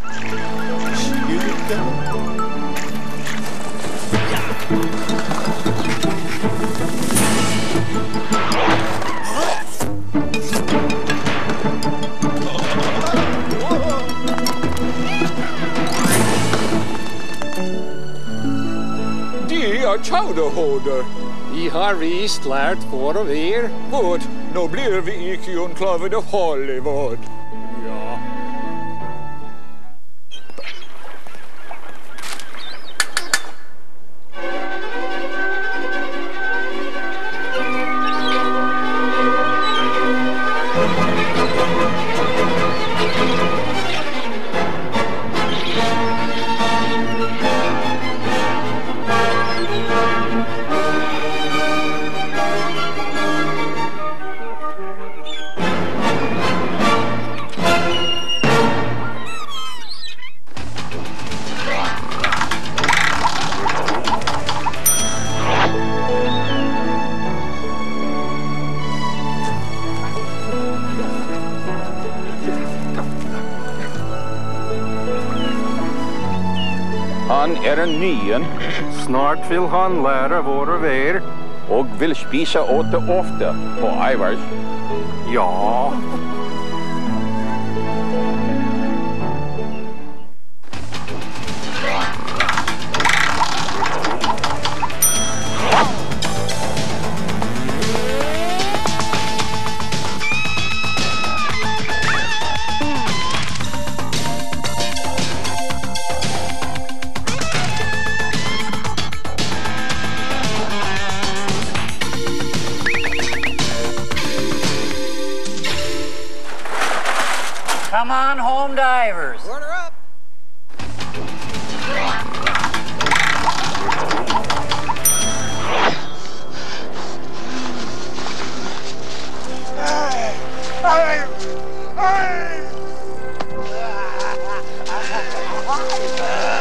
Chowderholder. Vi har visst lært for og ver. Vad? Nå blir vi ikke unklavede av Hollywood. Ja. Han en nyen. Snart vil han lære hvor og ver. Og vil spise åte ofte på Ivars. Ja. Come on home, divers. Order up. Hey!